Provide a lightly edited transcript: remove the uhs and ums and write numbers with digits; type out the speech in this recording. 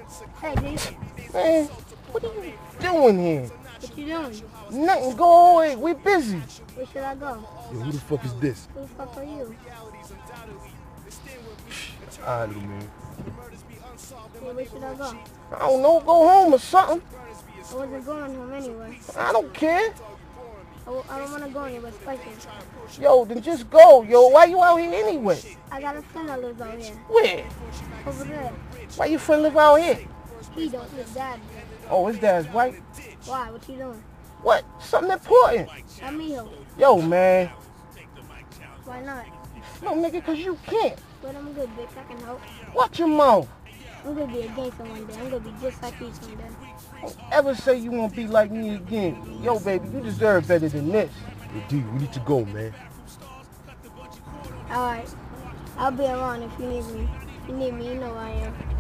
Hey, G. Man, what are you doing here? What you doing? Nothing, go away. We busy. Where should I go? Yo, who the fuck is this? Who the fuck are you? Alright, little man. Hey, where should I go? I don't know, go home or something. I wasn't going home anyway. I don't care. I don't want to go anywhere special. Yo, then just go, yo. Why you out here anyway? I got a friend that lives out here. Where? Over there. Why your friend live out here? He don't. His dad. Oh, his dad's white? Why? What you doing? What? Something important. Let me help. Yo, man. Why not? No, nigga, because you can't. But I'm good, bitch. I can help. Watch your mouth. I'm gonna be a gangster one day. I'm gonna be just like you someday. Don't ever say you won't be like me again. Yo, baby, you deserve better than this. Yo, D, we need to go, man. Alright. I'll be around if you need me. If you need me, you know I am.